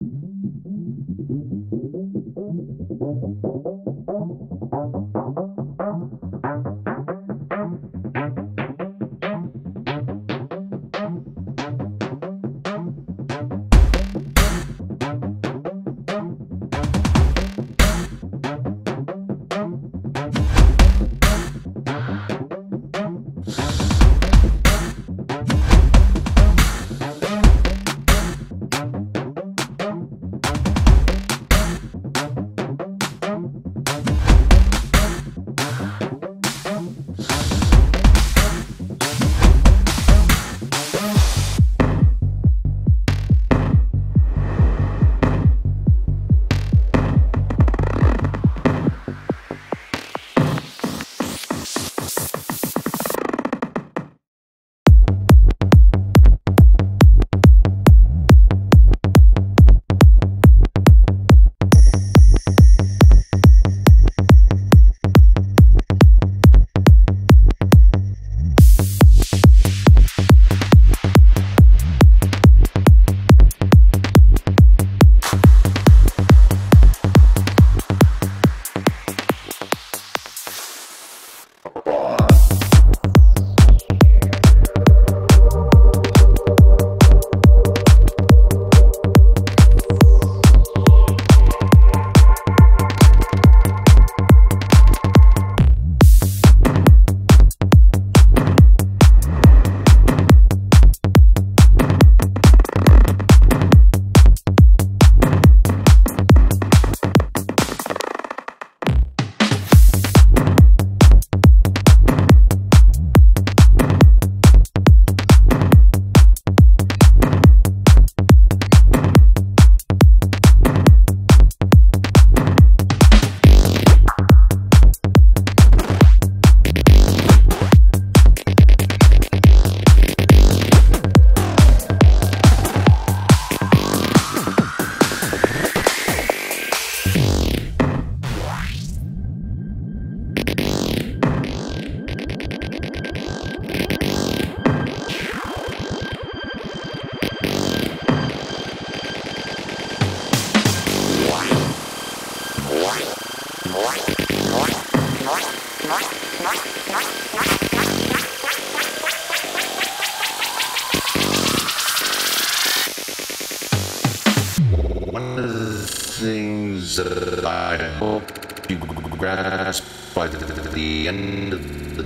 One of the things that I hope you grasp by the end of the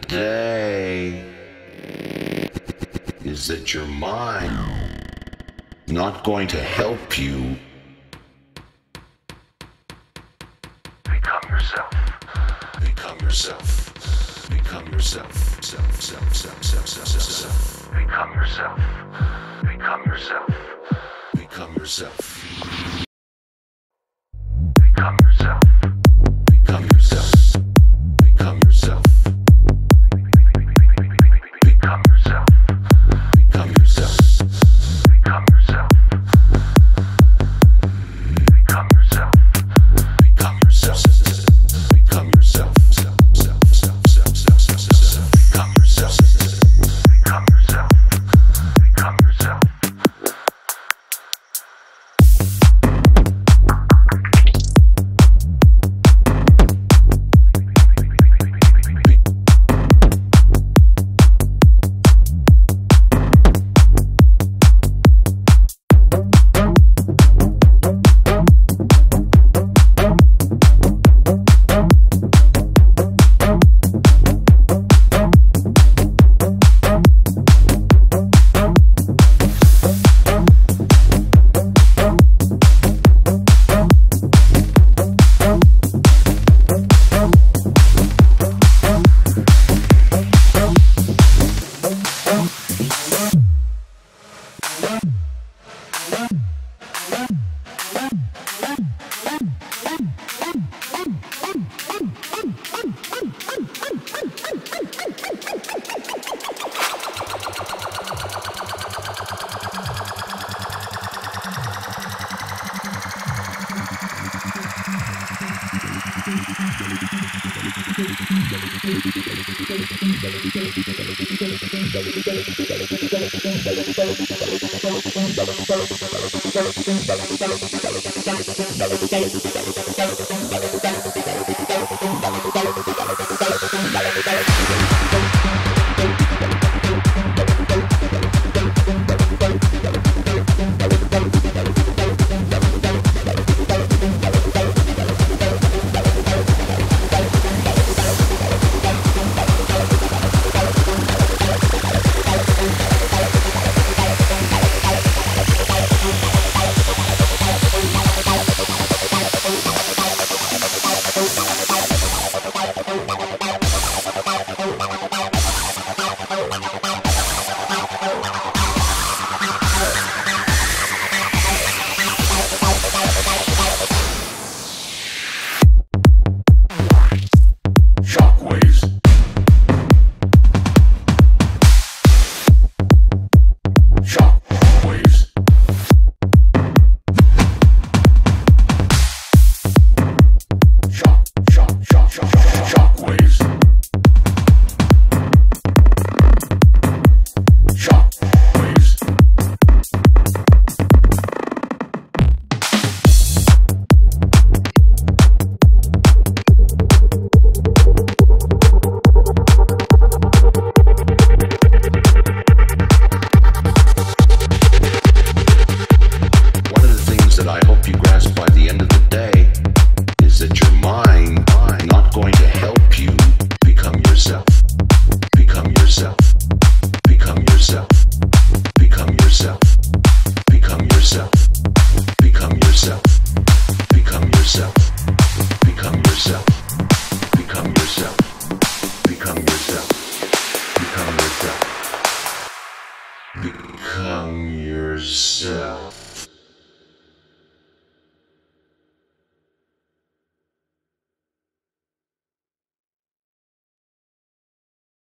day is that your mind is not going to help you become yourself. Become yourself. Become yourself. Self, self, self, self, self, self, self. Become yourself. Become yourself. Become yourself. Become yourself. Become yourself. Become yourself. Become yourself. Become yourself. Become yourself. Become yourself. Become yourself. Become yourself. Self, self, self, self, self, self, self. Become yourself. Become yourself. Become yourself.